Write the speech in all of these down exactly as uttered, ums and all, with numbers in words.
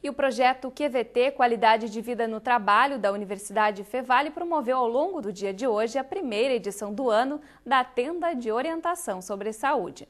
E o projeto Q V T, Qualidade de Vida no Trabalho, da Universidade Fevale, promoveu ao longo do dia de hoje a primeira edição do ano da Tenda de Orientação sobre Saúde.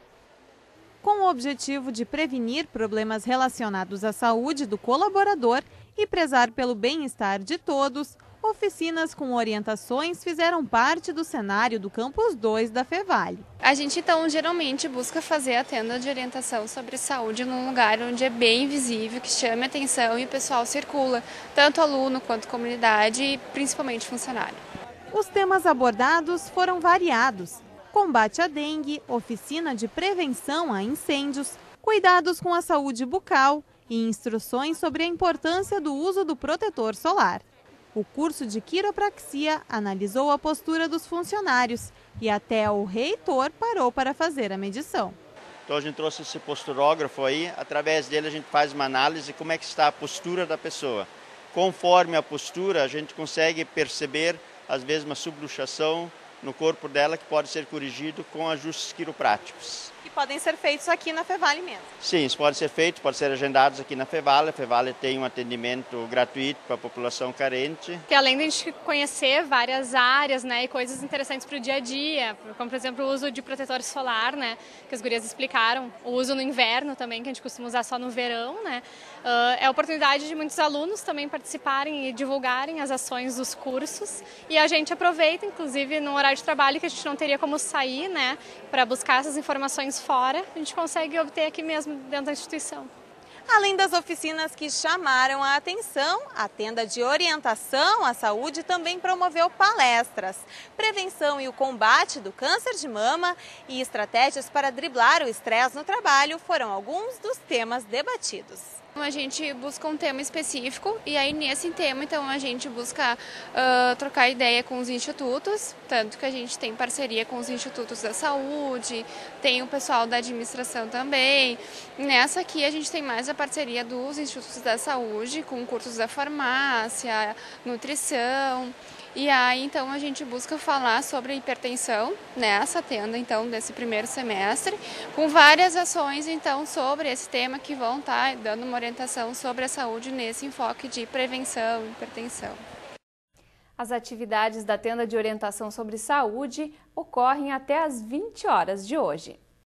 Com o objetivo de prevenir problemas relacionados à saúde do colaborador e prezar pelo bem-estar de todos, oficinas com orientações fizeram parte do cenário do Campus dois da Fevale. A gente, então, geralmente busca fazer a tenda de orientação sobre saúde num lugar onde é bem visível, que chame a atenção e o pessoal circula, tanto aluno quanto comunidade e principalmente funcionário. Os temas abordados foram variados: combate à dengue, oficina de prevenção a incêndios, cuidados com a saúde bucal e instruções sobre a importância do uso do protetor solar. O curso de quiropraxia analisou a postura dos funcionários e até o reitor parou para fazer a medição. Então a gente trouxe esse posturógrafo aí, através dele a gente faz uma análise de como é que está a postura da pessoa. Conforme a postura, a gente consegue perceber, às vezes, uma subluxação no corpo dela que pode ser corrigido com ajustes quiropráticos. E podem ser feitos aqui na Fevale mesmo? Sim, isso pode ser feito, pode ser agendados aqui na Fevale. A Fevale tem um atendimento gratuito para a população carente. Que além de a gente conhecer várias áreas, né, e coisas interessantes para o dia a dia, como por exemplo o uso de protetor solar, né, que as gurias explicaram, o uso no inverno também, que a gente costuma usar só no verão, né, uh, é a oportunidade de muitos alunos também participarem e divulgarem as ações dos cursos, e a gente aproveita, inclusive no horário de trabalho que a gente não teria como sair, né, para buscar essas informações fora, a gente consegue obter aqui mesmo dentro da instituição. Além das oficinas que chamaram a atenção, a tenda de orientação à saúde também promoveu palestras. Prevenção e o combate do câncer de mama e estratégias para driblar o estresse no trabalho foram alguns dos temas debatidos. A gente busca um tema específico e aí nesse tema então a gente busca uh, trocar ideia com os institutos, tanto que a gente tem parceria com os institutos da saúde, tem o pessoal da administração também. Nessa aqui a gente tem mais a parceria dos institutos da saúde com cursos da farmácia, nutrição. E aí, então, a gente busca falar sobre a hipertensão nessa tenda, então, desse primeiro semestre, com várias ações, então, sobre esse tema que vão estar dando uma orientação sobre a saúde nesse enfoque de prevenção e hipertensão. As atividades da Tenda de Orientação sobre Saúde ocorrem até às vinte horas de hoje.